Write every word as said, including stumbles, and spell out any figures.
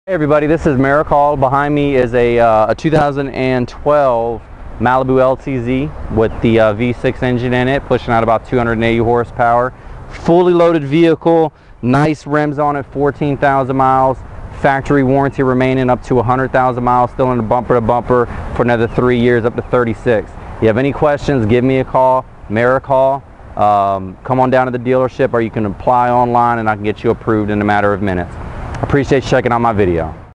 Hey everybody, this is Merrick Hall. Behind me is a, uh, a two thousand twelve Malibu L T Z with the uh, V six engine in it, pushing out about two hundred eighty horsepower. Fully loaded vehicle, nice rims on it, fourteen thousand miles. Factory warranty remaining up to one hundred thousand miles, still in the bumper to bumper for another three years up to thirty-six. If you have any questions, give me a call, Merrick Hall. Um, come on down to the dealership, or you can apply online and I can get you approved in a matter of minutes. I appreciate you checking out my video.